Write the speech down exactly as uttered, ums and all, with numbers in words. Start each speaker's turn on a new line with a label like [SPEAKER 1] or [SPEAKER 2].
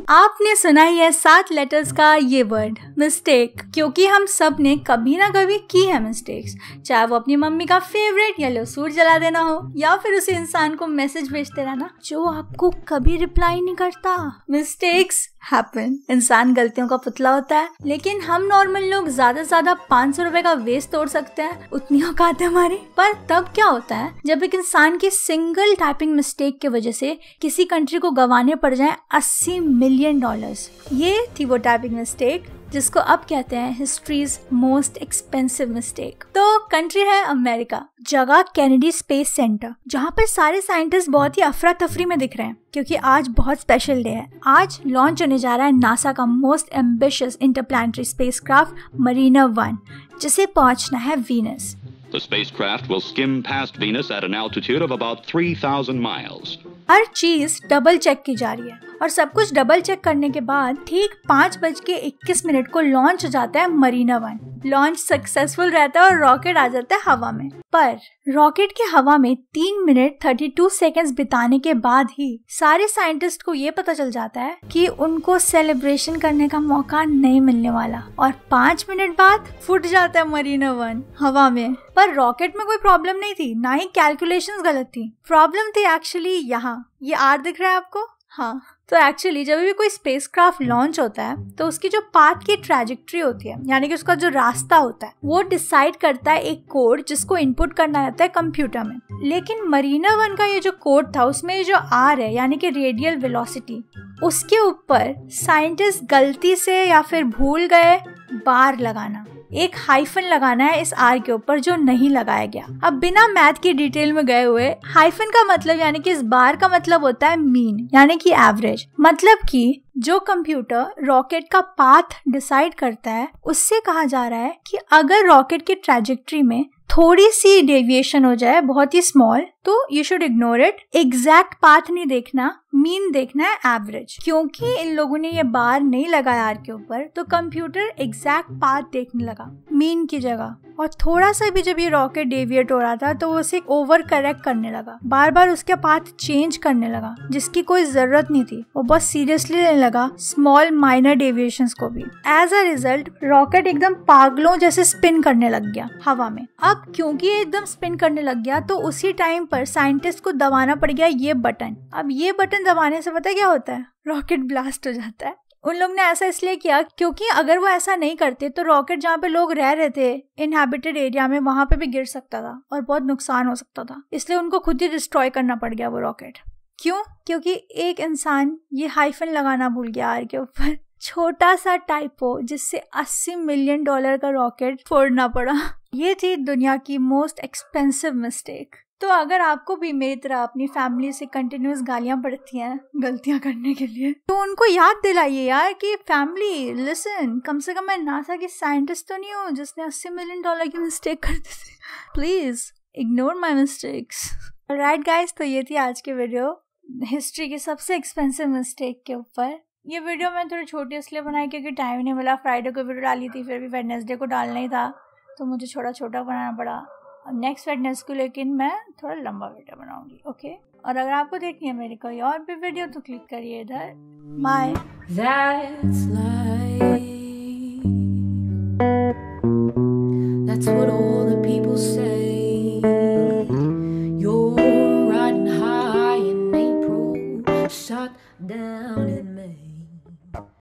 [SPEAKER 1] आपने सुना ही है सात लेटर्स का ये वर्ड मिस्टेक, क्योंकि हम सब ने कभी ना कभी की है मिस्टेक्स, चाहे वो अपनी मम्मी का फेवरेट येलो सूट जला देना हो या फिर उसी इंसान को मैसेज भेजते रहना जो आपको कभी रिप्लाई नहीं करता। मिस्टेक्स हैपन, इंसान गलतियों का पुतला होता है, लेकिन हम नॉर्मल लोग ज्यादा से ज्यादा पाँच सौ रुपए का वेस्ट तोड़ सकते हैं, उतनी औकात है हमारी। पर तब क्या होता है जब एक इंसान की सिंगल टाइपिंग मिस्टेक की वजह से किसी कंट्री को गंवाने पड़ जाए अस्सी मिलियन डॉलर्स। ये थी वो टाइपिंग मिस्टेक जिसको अब कहते हैं हिस्ट्रीज मोस्ट एक्सपेंसिव मिस्टेक। तो कंट्री है अमेरिका, जगह कैनेडी स्पेस सेंटर, जहाँ पर सारे साइंटिस्ट बहुत ही अफरा तफरी में दिख रहे हैं क्योंकि आज बहुत स्पेशल डे है। आज लॉन्च होने जा रहा है नासा का most ambitious interplanetary spacecraft Mariner one, जिसे पहुंचना है Venus.
[SPEAKER 2] The spacecraft will skim past Venus at an altitude of about three thousand miles.
[SPEAKER 1] हर चीज डबल चेक की जा रही है और सब कुछ डबल चेक करने के बाद ठीक पाँच बज के इक्कीस मिनट को लॉन्च हो जाता है मरीना वन। लॉन्च सक्सेसफुल रहता है और रॉकेट आ जाता है हवा में। पर रॉकेट के हवा में तीन मिनट थर्टी टू सेकेंड्स बिताने के बाद ही सारे साइंटिस्ट को ये पता चल जाता है कि उनको सेलिब्रेशन करने का मौका नहीं मिलने वाला और पाँच मिनट बाद फूट जाता है मरीना वन हवा में। पर रॉकेट में कोई प्रॉब्लम नहीं थी, ना ही कैलकुलेशंस गलत थी। प्रॉब्लम थी एक्चुअली यहाँ, ये आर दिख रहा है आपको? हाँ, तो एक्चुअली जब भी कोई स्पेसक्राफ्ट लॉन्च होता है तो उसकी जो पाथ की ट्रैजेक्टरी होती है, यानी कि उसका जो रास्ता होता है, वो डिसाइड करता है एक कोड जिसको इनपुट करना रहता है कंप्यूटर में। लेकिन मरीना वन का ये जो कोड था उसमें जो आर है यानी कि रेडियल वेलोसिटी, उसके ऊपर साइंटिस्ट गलती से या फिर भूल गए बार लगाना, एक हाइफन लगाना है इस आर के ऊपर जो नहीं लगाया गया। अब बिना मैथ की डिटेल में गए हुए, हाइफन का मतलब यानी कि इस बार का मतलब होता है मीन यानी कि एवरेज। मतलब कि जो कंप्यूटर रॉकेट का पाथ डिसाइड करता है उससे कहा जा रहा है कि अगर रॉकेट की ट्रैजेक्टरी में थोड़ी सी डेविएशन हो जाए, बहुत ही स्मॉल, तो you should ignore it. Exact path नहीं देखना, मीन देखना है, एवरेज। क्योंकि इन लोगों ने ये बार नहीं लगाया आर के ऊपर तो कंप्यूटर एग्जैक्ट पाथ देखने लगा मीन की जगह, और थोड़ा सा भी जब ये रॉकेट डेविएट हो रहा था तो वो उसे ओवर करेक्ट करने लगा, बार बार उसके पाथ चेंज करने लगा जिसकी कोई जरूरत नहीं थी। वो बहुत सीरियसली लेने लगा स्मॉल माइनर डेविएशंस को भी। एज अ रिजल्ट रॉकेट एकदम पागलों जैसे स्पिन करने लग गया हवा में। अब क्योंकि ये एकदम स्पिन करने लग गया तो उसी टाइम पर साइंटिस्ट को दबाना पड़ गया ये बटन। अब ये बटन दबाने से पता क्या होता है? रॉकेट ब्लास्ट हो जाता है। उन लोग ने ऐसा इसलिए किया क्योंकि अगर वो ऐसा नहीं करते तो रॉकेट जहाँ पे लोग रह रहे थे इनहैबिटेड एरिया में, वहां पे भी गिर सकता था और बहुत नुकसान हो सकता था। इसलिए उनको खुद ही डिस्ट्रॉय करना पड़ गया वो रॉकेट। क्यों? क्योंकि एक इंसान ये हाइफन लगाना भूल गया आर के ऊपर। छोटा सा टाइपो जिससे अस्सी मिलियन डॉलर का रॉकेट फोड़ना पड़ा। ये थी दुनिया की मोस्ट एक्सपेंसिव मिस्टेक। तो अगर आपको भी मेरी तरह अपनी फैमिली से कंटिन्यूस गालियां पड़ती हैं गलतियां करने के लिए, तो उनको याद दिलाइए यार कि फैमिली लिसन, कम से कम मैं नासा की साइंटिस्ट तो नहीं हूँ जिसने अस्सी मिलियन डॉलर की मिस्टेक कर दी थी। Please ignore my mistakes. Right guys, तो ये थी आज की वीडियो हिस्ट्री की सबसे एक्सपेंसिव मिस्टेक के ऊपर। ये वीडियो मैं थोड़ी छोटी इसलिए बनाई क्योंकि टाइम नहीं मिला। फ्राइडे को वीडियो डाली थी, फिर भी वेडनेसडे को डालना ही था तो मुझे छोटा छोटा बनाना पड़ा। अब नेक्स्ट वेडनेसडे को लेकिन मैं थोड़ा लंबा वीडियो बनाऊंगी, ओके। और अगर आपको देखनी है मेरी कोई और भी वीडियो तो क्लिक करिए इधर। बाय।